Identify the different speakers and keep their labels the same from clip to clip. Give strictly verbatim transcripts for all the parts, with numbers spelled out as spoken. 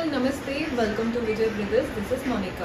Speaker 1: Hi, Namaste. Welcome to Vijay Brothers. This is Monica.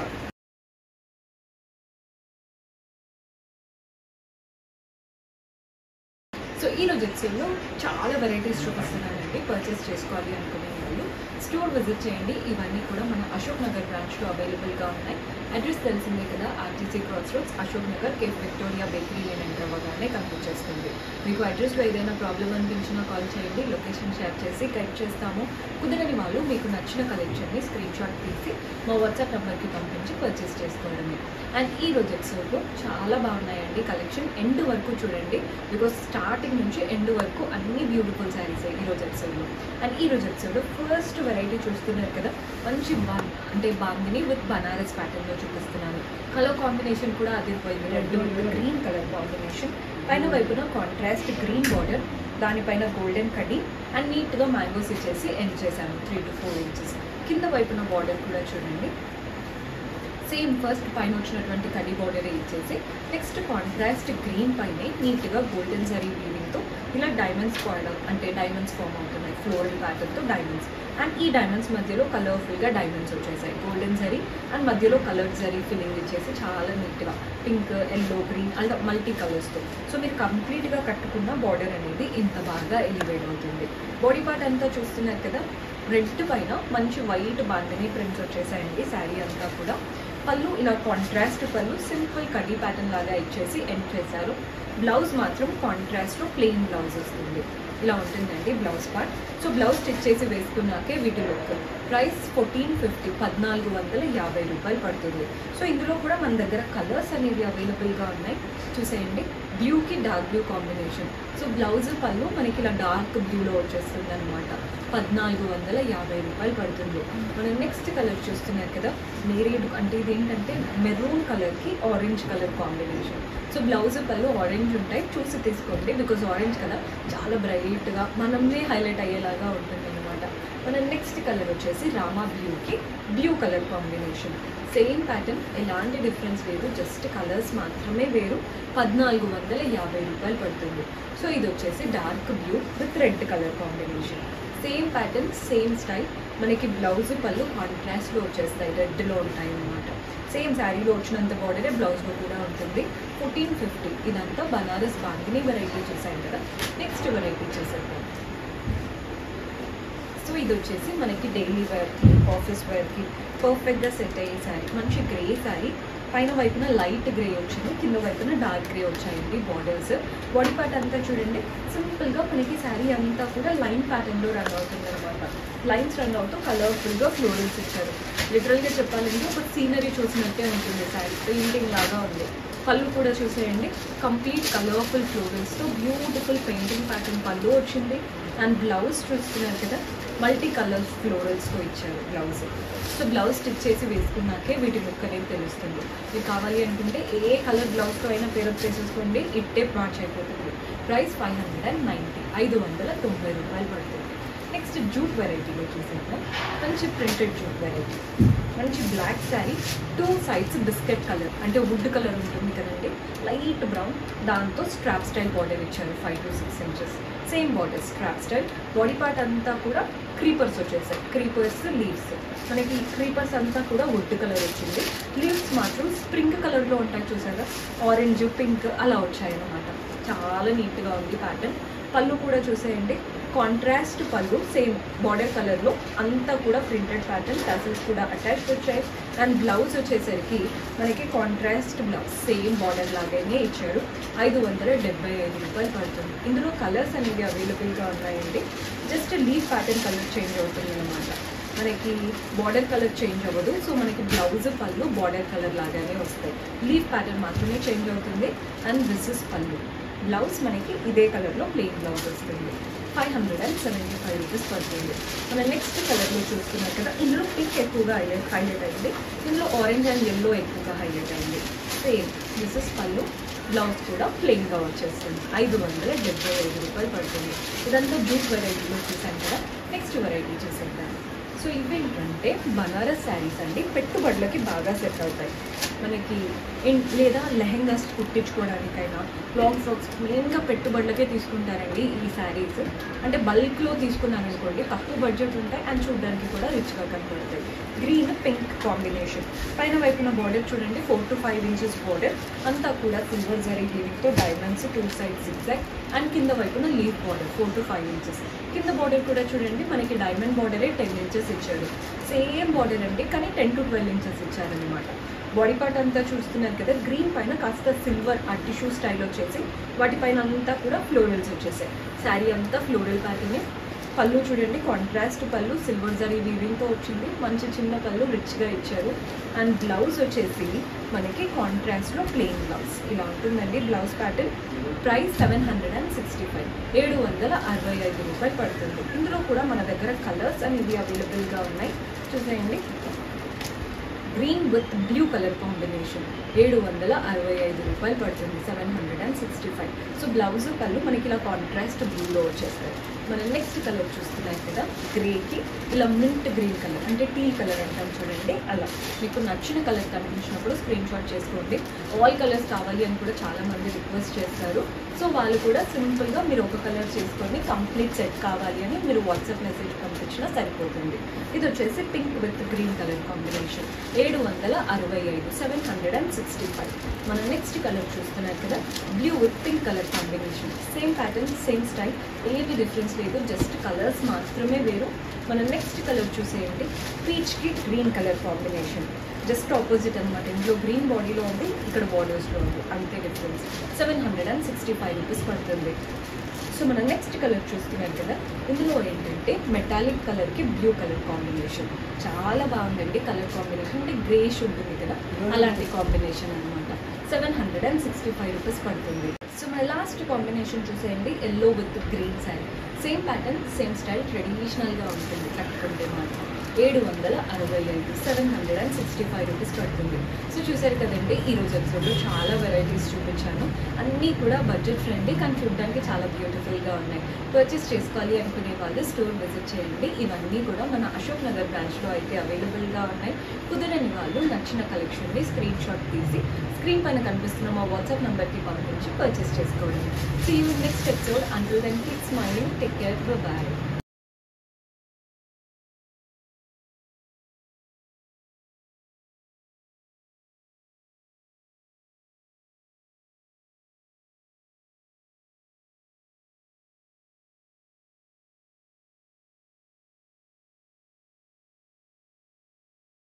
Speaker 1: So ఈ రోజు ఎపిసోడ్లో చాలా వెరైటీస్ చూపిస్తున్నానండి. పర్చేస్ చేసుకోవాలి అనుకునే వాళ్ళు స్టోర్ విజిట్ చేయండి. ఇవన్నీ కూడా మన అశోక్ నగర్ బ్రాంచ్లో అవైలబుల్గా ఉన్నాయి. అడ్రస్ తెలిసిందే కదా, RTC cross roads, Ashok Nagar, cafe Victoria bakery lane enter అవ్వగానే కనిపించేస్తుంది. మీకు అడ్రస్లో ఏదైనా ప్రాబ్లం అనిపించినా కాల్ చేయండి, లొకేషన్ షేర్ చేసి గైడ్ చేస్తాము. కుదరని వాళ్ళు మీకు నచ్చిన కలెక్షన్ని స్క్రీన్ షాట్ తీసి మా వాట్సాప్ నెంబర్కి పంపించి పర్చేస్ చేసుకోవడమే. అండ్ ఈ రోజు ఎపిసోడ్లో చాలా బాగున్నాయండి కలెక్షన్. ఎండ్ వరకు చూడండి, బికాస్ స్టార్టింగ్ నుంచి ఎండ్ వరకు అన్ని బ్యూటిఫుల్ శారీస్ ఈ రోజు ఎపిసోడ్లో. అండ్ ఈ రోజు ఎపిసోడ్లో ఫస్ట్ వెరైటీ చూస్తున్నారు కదా, మంచి బాన్ అంటే బాందిని విత్ బనారస్ ప్యాటర్న్లో చూపిస్తున్నాను. కలర్ కాంబినేషన్ కూడా అదిరిపోయింది. Red with green colour combination. పైన వైపున కాంట్రాస్ట్ గ్రీన్ బార్డర్, దానిపైన గోల్డెన్ కడ్డీ అండ్ నీట్గా మ్యాంగోస్ ఇచ్చేసి ఎండ్ చేశాను త్రీ టు ఫోర్ ఇంచెస్. కింద వైపున బార్డర్ కూడా చూడండి, సేమ్ ఫస్ట్ పైన వచ్చినటువంటి కడ్డీ బార్డరే ఇచ్చేసి నెక్స్ట్ కాంట్రాస్ట్ గ్రీన్ పైనే నీట్గా గోల్డెన్ జరీ వీవింగ్తో ఇలా డైమండ్స్ ఫార్మ్ అంటే డైమండ్స్ ఫామ్ అవుతున్నాయి ఫ్లోరల్ ప్యాటర్న్తో డైమండ్స్. అండ్ ఈ డైమండ్స్ మధ్యలో కలర్ఫుల్గా డైమండ్స్ వచ్చేసాయి, గోల్డెన్ జరీ అండ్ మధ్యలో కలర్ జరీ ఫిల్లింగ్ ఇచ్చేసి చాలా నీట్గా పింక్, ఎల్లో, గ్రీన్ అలా మల్టీ కలర్స్తో. సో మీరు కంప్లీట్గా కట్టుకున్న బార్డర్ అనేది ఇంత బాగా ఎలివేట్ అవుతుంది. బాడీ పార్ట్ అంతా చూస్తున్నారు కదా, రెడ్ పైన మంచి వైట్ బాందిని ప్రింట్స్ వచ్చేసాయండి శారీ అంతా కూడా. పళ్ళు ఇలా కాంట్రాస్ట్ పళ్ళు సింపుల్ కడ్డీ ప్యాటర్న్ లాగా ఇచ్చేసి ఎండ్ చేశారు. బ్లౌజ్ మాత్రం కాంట్రాస్ట్లో ప్లెయిన్ బ్లౌజ్ వస్తుంది, ఇలా ఉంటుందండి blouse part. So blouse stitch చేసి వేసుకున్నాకే వీటి లుక్. ప్రైస్ ఫోర్టీన్ ఫిఫ్టీ పద్నాలుగు వందల యాభై రూపాయలు పడుతుంది. సో ఇందులో కూడా మన దగ్గర కలర్స్ అనేవి అవైలబుల్గా ఉన్నాయి, చూసేయండి. బ్లూకి dark blue combination. So blouse పళ్ళు మనకి ఇలా డార్క్ బ్లూలో వచ్చేస్తుంది అనమాట. పద్నాలుగు వందల యాభై రూపాయలు పడుతుంది. మనం నెక్స్ట్ కలర్ చూస్తున్నారు కదా, నేరేడ్ అంటే ఇది ఏంటంటే మెరూన్ కలర్కి orange colour combination. So blouse పళ్ళు ఆరెంజ్ ఉంటాయి, చూసి తీసుకోండి, బికాజ్ ఆరెంజ్ కదా చాలా బ్రైట్గా మనమే హైలైట్ అయ్యేలాగా ఉంటుంది అనమాట. మన నెక్స్ట్ కలర్ వచ్చేసి రామా బ్లూకి blue colour combination. Same pattern, ఎలాంటి డిఫరెన్స్ లేదు, జస్ట్ కలర్స్ మాత్రమే వేరు. పద్నాలుగు వందల యాభై రూపాయలు పడుతుంది. సో ఇది వచ్చేసి dark blue with red colour combination. Same pattern, same style. మనకి బ్లౌజ్ పళ్ళు కాంట్రాస్ట్లో వచ్చేస్తాయి, రెడ్లో ఉంటాయి అన్నమాట. సేమ్ శారీలో వచ్చినంత బార్డరే బ్లౌజ్లో కూడా ఉంటుంది. Fourteen fifty. ఇదంతా బనారస్ బాందిని వెరైటీ చూసాం కదా. నెక్స్ట్ వెరైటీ చేసేద్దాం. సో ఇది వచ్చేసి మనకి డైలీ వేర్కి, ఆఫీస్ వేర్కి పర్ఫెక్ట్గా సెట్ అయ్యే శారీ. మంచి గ్రే శారీ, పైన వైపున లైట్ గ్రే వచ్చింది, కింద వైపున డార్క్ గ్రే వచ్చాయండి బార్డర్స్. బాడీ పార్ట్ అంతా చూడండి, సింపుల్గా మనకి శారీ అంతా కూడా లైన్ ప్యాటర్న్లో రన్ అవుతుంది అనమాట. లైన్స్ రన్ అవుతూ కలర్ఫుల్గా ఫ్లోరల్స్ ఇచ్చారు. లిటరల్గా చెప్పాలంటే ఒక సీనరీ చూసినట్టే ఉంటుంది శారీ, పెయింటింగ్ లాగా ఉంది. పళ్ళు కూడా చూసేయండి, కంప్లీట్ కలర్ఫుల్ ఫ్లోరల్స్తో బ్యూటిఫుల్ పెయింటింగ్ ప్యాటర్న్ పళ్ళు వచ్చింది. అండ్ బ్లౌజ్ చూస్తున్నారు కదా, మల్టీ కలర్స్ ఫ్లోరల్స్తో ఇచ్చారు బ్లౌజ్. సో బ్లౌజ్ స్టిచ్ చేసి వేసుకున్నాకే వీటి లుక్ అనేది తెలుస్తుంది. మీకు కావాలి అనుకుంటే ఏ కలర్ బ్లౌజ్తో అయినా పేరప్ చేసేసుకోండి, ఇట్టే మ్యాచ్ అయిపోతుంది. Price five hundred and ninety ఐదు వందల తొంభై రూపాయలు పడుతుంది. నెక్స్ట్ జూట్ వెరైటీలో చూసేద్దాం. మంచి ప్రింటెడ్ జూట్ వెరైటీ, మంచి black sari, two sides biscuit colour అంటే వుడ్ కలర్ ఉంటుంది కదండి, లైట్ బ్రౌన్, దాంతో స్ట్రాప్ స్టైల్ బార్డర్ ఇచ్చారు five to six inches. Same border strap style. Body part అంతా కూడా క్రీపర్స్ వచ్చేసాయి, క్రీపర్స్ లీవ్స్. మనకి క్రీపర్స్ అంతా కూడా వుడ్ కలర్ వచ్చింది, లీవ్స్ మాత్రం స్ప్రింగ్ కలర్లో ఉంటాయి చూసారా, ఆరెంజ్, పింక్ అలా వచ్చాయి అన్నమాట. చాలా నీట్గా ఉంది ప్యాటర్న్. పళ్ళు కూడా చూసేయండి, కాంట్రాస్ట్ పళ్ళు, సేమ్ బార్డర్ కలర్లో అంతా కూడా ప్రింటెడ్ ప్యాటర్న్, టసల్స్ కూడా అటాచ్డ్ వచ్చాయి. అండ్ బ్లౌజ్ వచ్చేసరికి మనకి కాంట్రాస్ట్ బ్లౌజ్, సేమ్ బార్డర్ లాగానే ఇచ్చాడు. ఐదు వందల డెబ్బై ఐదు రూపాయలు పడుతుంది. ఇందులో కలర్స్ అనేవి అవైలబుల్గా ఉన్నాయండి. Just leaf pattern colour change అవుతుంది అనమాట, మనకి బార్డర్ కలర్ చేంజ్ అవ్వదు. సో మనకి బ్లౌజ్ పళ్ళు బార్డర్ కలర్ లాగానే వస్తాయి, లీఫ్ ప్యాటర్న్ మాత్రమే చేంజ్ అవుతుంది. అండ్ దిస్ ఇస్ పళ్ళు. బ్లౌజ్ మనకి ఇదే కలర్లో ప్లెయిన్ బ్లౌజ్ వస్తుంది. Five hundred and seventy five rupees పడుతుంది. మన నెక్స్ట్ కలర్లో చూస్తున్నారు కదా, ఇందులో పింక్ ఎక్కువగా హైలైట్ హైలైట్ అయింది, ఇందులో ఆరెంజ్ అండ్ ఎల్లో ఎక్కువగా హైలైట్ అయింది. సేమ్ దిస్ ఇస్ పళ్ళు, బ్లౌజ్ కూడా ప్లెయిన్గా వచ్చేస్తుంది. ఐదు వందల డెబ్బై ఐదు రూపాయలు పడుతుంది. ఇదంతా జూట్ వెరైటీలో చూసాం కదా. నెక్స్ట్ వెరైటీ చూసేద్దాం. సో ఇవేంటంటే బనారస్ శారీస్ అండి, పెట్టుబడులకి బాగా సెట్ అవుతాయి. మనకి లేదా లెహెంగాస్ కుట్టించుకోవడానికైనా లాంగ్ ఫ్రాక్స్ మెయిన్గా పెట్టుబడులకే తీసుకుంటారండి ఈ శారీస్. అంటే బల్క్లో తీసుకున్నారనుకోండి తక్కువ బడ్జెట్ ఉంటాయి అండ్ చూడడానికి కూడా రిచ్గా కనపడతాయి. గ్రీన్ పింక్ కాంబినేషన్, పైన వైపున బార్డర్ చూడండి four to five inches border, అంతా కూడా సిల్వర్ జరీ వీవింగ్తో diamonds two side zigzag and కింద వైపున leaf border four to five inches. కింద బార్డర్ కూడా చూడండి మనకి డైమండ్ బార్డరే టెన్ ఇంచెస్ ఇచ్చారు. సేమ్ బార్డర్ అండి కానీ టెన్ టు ట్వెల్వ్ ఇంచెస్ ఇచ్చారనమాట. బాడీ పార్ట్ అంతా చూస్తున్నారు కదా, గ్రీన్ పైన కాస్త సిల్వర్ ఆ టిష్యూ స్టైల్ వచ్చేసి వాటిపైన అంతా కూడా ఫ్లోరల్స్ వచ్చేసాయి. శారీ అంతా ఫ్లోరల్ ప్యాటర్నే. పళ్ళు చూడండి కాంట్రాస్ట్ పళ్ళు, సిల్వర్ జరీ వీవింగ్తో వచ్చింది, మంచి చిన్న పళ్ళు రిచ్గా ఇచ్చారు. అండ్ బ్లౌజ్ వచ్చేసి మనకి కాంట్రాస్ట్లో ప్లెయిన్ బ్లౌజ్ ఇలా ఉంటుందండి blouse pattern. Price seven hundred and sixty five ఏడు వందల అరవై ఐదు రూపాయలు పడుతుంది. ఇందులో కూడా మన దగ్గర కలర్స్ అనేవి అవైలబుల్గా ఉన్నాయి, చూసేయండి. Green with blue colour combination ఏడు వందల అరవై ఐదు రూపాయలు పడుతుంది, seven hundred and sixty five so blouse పళ్ళు మనకి ఇలా కాంట్రాస్ట్ బ్లూలో వచ్చేస్తాయి. మనం నెక్స్ట్ కలర్ చూస్తున్నాం కదా, గ్రేకి ఇలా మింట్ గ్రీన్ కలర్ అంటే టీ కలర్ అంటాం చూడండి, అలా మీకు నచ్చిన కలర్ కనిపించినప్పుడు స్క్రీన్ షాట్ చేసుకోండి. ఆల్ కలర్స్ కావాలి అని కూడా చాలామంది రిక్వెస్ట్ చేస్తారు. సో వాళ్ళు కూడా సింపుల్గా మీరు ఒక కలర్ చేసుకొని కంప్లీట్ సెట్ కావాలి అని మీరు వాట్సాప్ మెసేజ్ పంపించినా సరిపోతుంది. ఇది వచ్చేసి pink with green colour combination ఏడు వందల అరవై ఐదు seven hundred and sixty five మనం నెక్స్ట్ కలర్ చూస్తున్నారు కదా, blue with pink colour combination. Same pattern same style, ఏవి డిఫరెన్స్ లేదు, జస్ట్ కలర్స్ మాత్రమే వేరు. మనం నెక్స్ట్ కలర్ చూసేయండి, పీచ్కి green colour combination. Just opposite అనమాట, ఇందులో గ్రీన్ బాడీలో ఉంది, ఇక్కడ బార్డర్స్లో ఉంది, అంతే difference. Seven hundred and sixty five rupees పడుతుంది. సో మనం నెక్స్ట్ కలర్ చూస్తున్నారు కదా, ఇందులో ఏంటంటే మెటాలిక్ కలర్కి బ్లూ కలర్ కాంబినేషన్ చాలా బాగుందండి. కలర్ కాంబినేషన్ అంటే గ్రేష్ ఉంటుంది కదా, అలాంటి కాంబినేషన్ అనమాట. Seven hundred and sixty five rupees పడుతుంది. సో మన లాస్ట్ కాంబినేషన్ చూసేయండి, yellow with green sari. Same pattern same style, ట్రెడిషనల్గా ఉంటుంది కట్టుకుంటే మాత్రం. ఏడు వందల అరవై ఐదు seven hundred and sixty five rupees పడుతుంది. సో చూసారు కదండి, ఈరోజు ఎపిసోడ్లో చాలా వెరైటీస్ చూపించాను. అన్నీ కూడా బడ్జెట్ ఫ్రెండ్లీ కానీ చూడడానికి చాలా బ్యూటిఫుల్గా ఉన్నాయి. పర్చేస్ చేసుకోవాలి అనుకునే వాళ్ళు స్టోర్ విజిట్ చేయండి. ఇవన్నీ కూడా మన అశోక్ నగర్ బ్రాంచ్లో అయితే అవైలబుల్గా ఉన్నాయి. కుదరని వాళ్ళు నచ్చిన కలెక్షన్ని స్క్రీన్ షాట్ తీసి స్క్రీన్ పైన కనిపిస్తున్న మా వాట్సాప్ నెంబర్కి పంపించి పర్చేస్ చేసుకోండి. See you next episode. Until then keep smiling, take care, by.